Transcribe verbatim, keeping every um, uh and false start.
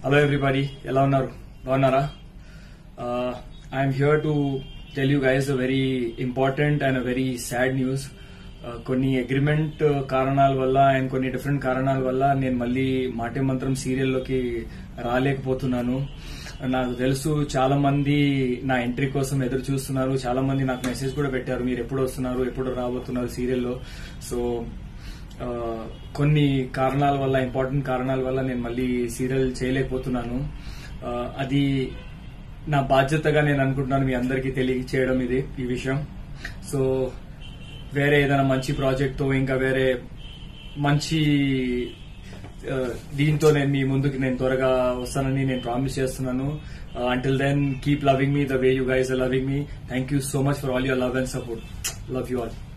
Hello everybody, ఎలా ఉన్నారు? బాగున్నారా? I'm here to tell you guys a very important and a very sad news. కొన్ని agreement కారణాల వల్ల అండ్ కొన్ని డిఫరెంట్ కారణాల వల్ల నేను మళ్ళీ మాటే మంత్రం సీరియల్లోకి రాలేకపోతున్నాను. నాకు తెలుసు చాలా మంది నా ఎంట్రీ కోసం ఎదురు చూస్తున్నారు. చాలా మంది నాకు మెసేజ్ కూడా పెట్టారు, మీరు ఎప్పుడు వస్తున్నారు, ఎప్పుడు రాబోతున్నారు సీరియల్లో. సో కొన్ని కారణాల వల్ల, ఇంపార్టెంట్ కారణాల వల్ల నేను మళ్ళీ సీరియల్ చేయలేకపోతున్నాను. అది నా బాధ్యతగా నేను అనుకుంటున్నాను మీ అందరికీ తెలియచేయడం ఇది ఈ విషయం. సో వేరే ఏదైనా మంచి ప్రాజెక్ట్ తో, ఇంకా వేరే మంచి దీంతో నేను మీ ముందుకి నేను త్వరగా వస్తానని నేను ప్రామిస్ చేస్తున్నాను. Until then keep loving me the way you guys are loving me. Thank you so much for all your love and support. Love you all.